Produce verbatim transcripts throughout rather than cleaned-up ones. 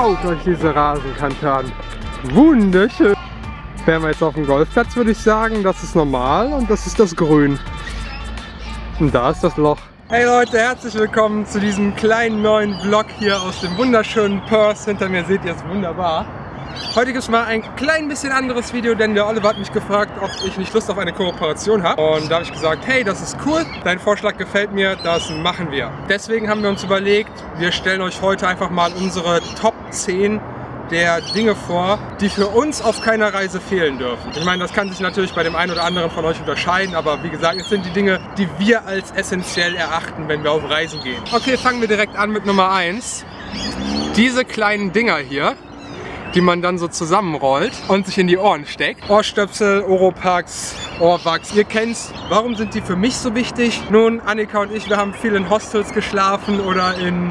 Schaut euch diese Rasenkante an. Wunderschön. Wären wir jetzt auf dem Golfplatz, würde ich sagen, das ist normal und das ist das Grün. Und da ist das Loch. Hey Leute, herzlich willkommen zu diesem kleinen neuen Vlog hier aus dem wunderschönen Perth. Hinter mir seht ihr es wunderbar. Heute gibt es mal ein klein bisschen anderes Video, denn der Oliver hat mich gefragt, ob ich nicht Lust auf eine Kooperation habe. Und da habe ich gesagt, hey, das ist cool, dein Vorschlag gefällt mir, das machen wir. Deswegen haben wir uns überlegt, wir stellen euch heute einfach mal unsere Top zehn der Dinge vor, die für uns auf keiner Reise fehlen dürfen. Ich meine, das kann sich natürlich bei dem einen oder anderen von euch unterscheiden, aber wie gesagt, es sind die Dinge, die wir als essentiell erachten, wenn wir auf Reisen gehen. Okay, fangen wir direkt an mit Nummer eins. Diese kleinen Dinger hier, die man dann so zusammenrollt und sich in die Ohren steckt. Ohrstöpsel, Oropax, Ohrwachs, ihr kennt's. Warum sind die für mich so wichtig? Nun, Annika und ich, wir haben viel in Hostels geschlafen oder in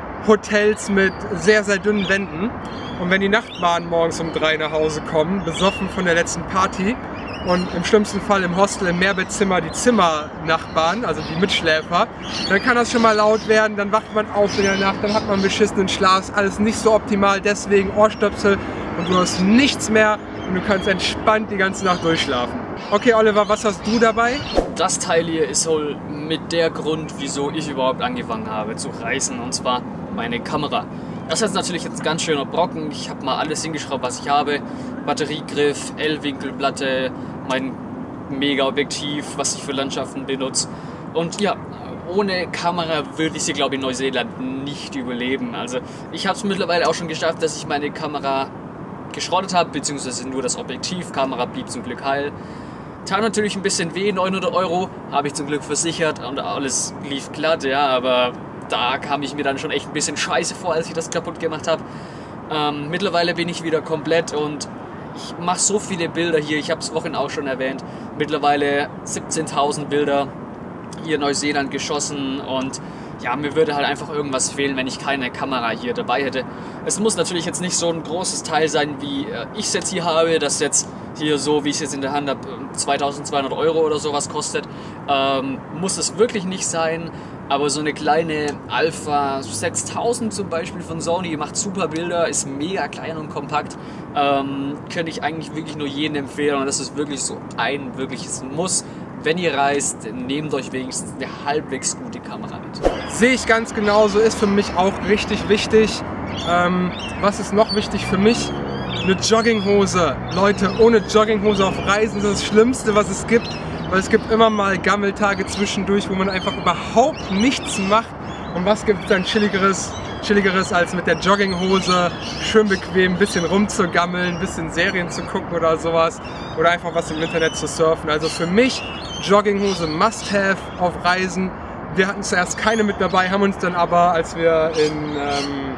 Hotels mit sehr, sehr dünnen Wänden. Und wenn die Nachbarn morgens um drei nach Hause kommen, besoffen von der letzten Party und im schlimmsten Fall im Hostel, im Mehrbettzimmer die Zimmernachbarn, also die Mitschläfer, dann kann das schon mal laut werden, dann wacht man auf in der Nacht, dann hat man einen beschissenen Schlaf, alles nicht so optimal, deswegen Ohrstöpsel und du hast nichts mehr und du kannst entspannt die ganze Nacht durchschlafen. Okay Oliver, was hast du dabei? Das Teil hier ist wohl mit der Grund, wieso ich überhaupt angefangen habe zu reisen, und zwar meine Kamera. Das ist natürlich jetzt ganz schöner Brocken. Ich habe mal alles hingeschraubt, was ich habe. Batteriegriff, L-Winkelplatte, mein Mega-Objektiv, was ich für Landschaften benutze. Und ja, ohne Kamera würde ich sie, glaube ich, in Neuseeland nicht überleben. Also ich habe es mittlerweile auch schon geschafft, dass ich meine Kamera geschrottet habe, beziehungsweise nur das Objektiv. Kamera blieb zum Glück heil. Tat natürlich ein bisschen weh, neunhundert Euro habe ich zum Glück versichert und alles lief glatt, ja, aber da kam ich mir dann schon echt ein bisschen scheiße vor, als ich das kaputt gemacht habe. Ähm, mittlerweile bin ich wieder komplett und ich mache so viele Bilder hier. Ich habe es vorhin auch schon erwähnt. Mittlerweile siebzehntausend Bilder hier in Neuseeland geschossen und ja, mir würde halt einfach irgendwas fehlen, wenn ich keine Kamera hier dabei hätte. Es muss natürlich jetzt nicht so ein großes Teil sein, wie ich es jetzt hier habe, das jetzt hier so, wie ich es jetzt in der Hand habe, zweitausendzweihundert Euro oder sowas kostet. Ähm, muss es wirklich nicht sein. Aber so eine kleine Alpha sechstausend zum Beispiel von Sony, die macht super Bilder, ist mega klein und kompakt. Ähm, könnte ich eigentlich wirklich nur jedem empfehlen und das ist wirklich so ein wirkliches Muss. Wenn ihr reist, nehmt euch wenigstens eine halbwegs gute Kamera mit. Sehe ich ganz genauso, ist für mich auch richtig wichtig. Ähm, was ist noch wichtig für mich? Eine Jogginghose. Leute, ohne Jogginghose auf Reisen ist das Schlimmste, was es gibt. Weil es gibt immer mal Gammeltage zwischendurch, wo man einfach überhaupt nichts macht. Und was gibt es dann chilligeres, chilligeres als mit der Jogginghose schön bequem ein bisschen rumzugammeln, ein bisschen Serien zu gucken oder sowas. Oder einfach was im Internet zu surfen. Also für mich Jogginghose must have auf Reisen. Wir hatten zuerst keine mit dabei, haben uns dann aber, als wir in, ähm,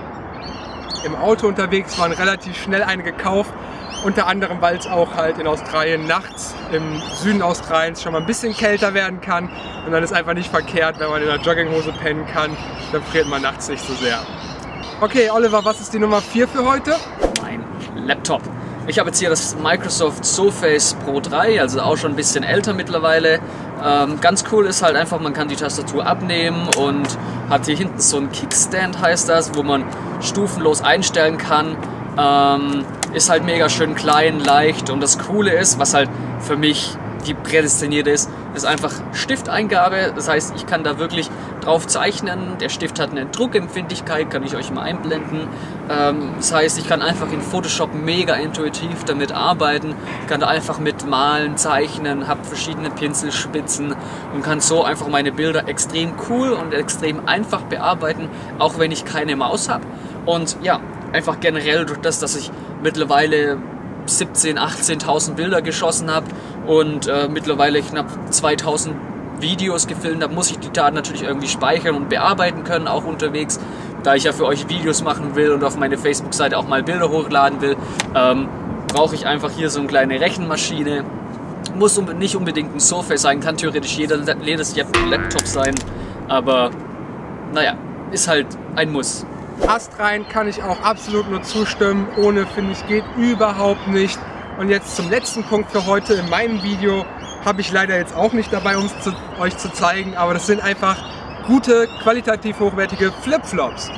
im Auto unterwegs waren, relativ schnell eine gekauft. Unter anderem, weil es auch halt in Australien nachts im Süden Australiens schon mal ein bisschen kälter werden kann. Und dann ist einfach nicht verkehrt, wenn man in einer Jogginghose pennen kann, dann friert man nachts nicht so sehr. Okay, Oliver, was ist die Nummer vier für heute? Mein Laptop. Ich habe jetzt hier das Microsoft Surface Pro drei, also auch schon ein bisschen älter mittlerweile. Ähm, ganz cool ist halt einfach, man kann die Tastatur abnehmen und hat hier hinten so einen Kickstand, heißt das, wo man stufenlos einstellen kann. Ähm, ist halt mega schön klein, leicht und das Coole ist, was halt für mich die prädestiniert ist, ist einfach Stifteingabe. Das heißt, ich kann da wirklich drauf zeichnen. Der Stift hat eine Druckempfindlichkeit, kann ich euch mal einblenden. Ähm, das heißt, ich kann einfach in Photoshop mega intuitiv damit arbeiten, kann da einfach mit malen, zeichnen, habe verschiedene Pinselspitzen und kann so einfach meine Bilder extrem cool und extrem einfach bearbeiten, auch wenn ich keine Maus habe. Und ja, einfach generell durch das, dass ich mittlerweile siebzehntausend, achtzehntausend Bilder geschossen habe und äh, mittlerweile knapp zweitausend Videos gefilmt habe, muss ich die Daten natürlich irgendwie speichern und bearbeiten können, auch unterwegs. Da ich ja für euch Videos machen will und auf meine Facebook-Seite auch mal Bilder hochladen will, ähm, brauche ich einfach hier so eine kleine Rechenmaschine. Muss nicht unbedingt ein Surface sein, kann theoretisch jeder, jedes Laptop sein, aber naja, ist halt ein Muss. Astrein kann ich auch absolut nur zustimmen, ohne finde ich geht überhaupt nicht. Und jetzt zum letzten Punkt für heute in meinem Video, habe ich leider jetzt auch nicht dabei, um es zu, euch zu zeigen, aber das sind einfach gute, qualitativ hochwertige Flipflops.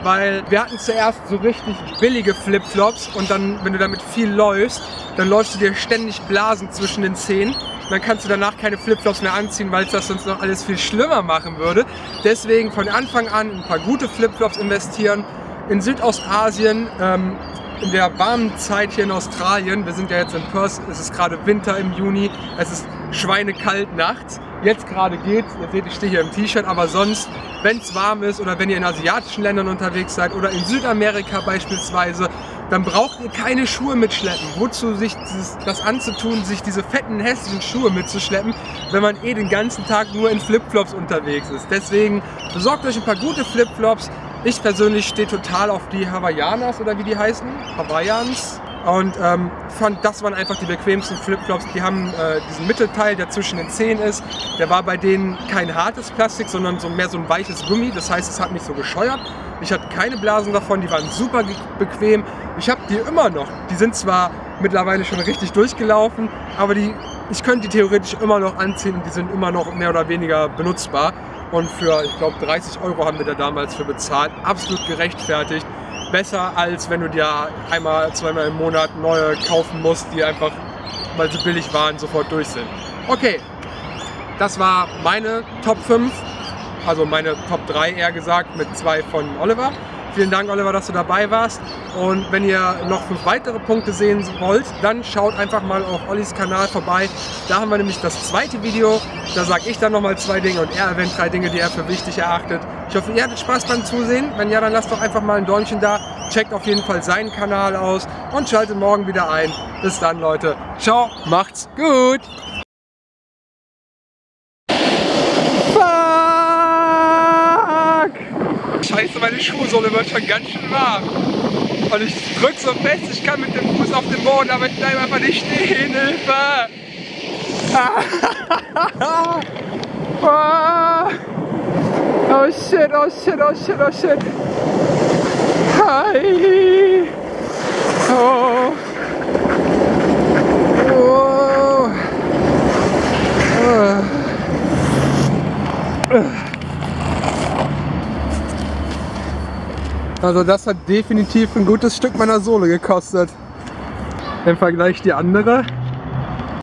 weil wir hatten zuerst so richtig billige Flipflops und dann, wenn du damit viel läufst, dann läufst du dir ständig Blasen zwischen den Zehen. Dann kannst du danach keine Flipflops mehr anziehen, weil es das sonst noch alles viel schlimmer machen würde. Deswegen von Anfang an ein paar gute Flipflops investieren. In Südostasien, ähm, in der warmen Zeit hier in Australien, wir sind ja jetzt in Perth, es ist gerade Winter im Juni, es ist schweinekalt nachts. Jetzt gerade geht's, ihr seht, ich stehe hier im T-Shirt, aber sonst, wenn es warm ist oder wenn ihr in asiatischen Ländern unterwegs seid oder in Südamerika beispielsweise, dann braucht ihr keine Schuhe mitschleppen. Wozu sich dieses, das anzutun, sich diese fetten, hässlichen Schuhe mitzuschleppen, wenn man eh den ganzen Tag nur in Flipflops unterwegs ist. Deswegen besorgt euch ein paar gute Flipflops. Ich persönlich stehe total auf die Hawaiianas oder wie die heißen, Hawaiians. Und ähm, fand, das waren einfach die bequemsten Flipflops. Die haben äh, diesen Mittelteil, der zwischen den Zehen ist. Der war bei denen kein hartes Plastik, sondern so mehr so ein weiches Gummi. Das heißt, es hat nicht so gescheuert. Ich hatte keine Blasen davon, die waren super bequem. Ich habe die immer noch. Die sind zwar mittlerweile schon richtig durchgelaufen, aber die, ich könnte die theoretisch immer noch anziehen und die sind immer noch mehr oder weniger benutzbar. Und für, ich glaube, dreißig Euro haben wir da damals für bezahlt. Absolut gerechtfertigt. Besser als wenn du dir einmal, zweimal im Monat neue kaufen musst, die einfach, weil sie billig waren, sofort durch sind. Okay, das war meine Top fünf, also meine Top drei eher gesagt, mit zwei von Oliver. Vielen Dank, Oliver, dass du dabei warst. Und wenn ihr noch fünf weitere Punkte sehen wollt, dann schaut einfach mal auf Ollis Kanal vorbei. Da haben wir nämlich das zweite Video. Da sage ich dann nochmal zwei Dinge und er erwähnt drei Dinge, die er für wichtig erachtet. Ich hoffe, ihr hattet Spaß beim Zusehen. Wenn ja, dann lasst doch einfach mal ein Däumchen da. Checkt auf jeden Fall seinen Kanal aus und schaltet morgen wieder ein. Bis dann, Leute. Ciao, macht's gut. Scheiße, meine Schuhsohle wird schon ganz schön warm. Und ich drück so fest, ich kann mit dem Fuß auf den Boden, aber ich bleibe einfach nicht stehen. Hilfe! Oh shit, oh shit, oh shit, oh shit. Hi! Oh! Oh! Also das hat definitiv ein gutes Stück meiner Sohle gekostet. Im Vergleich die andere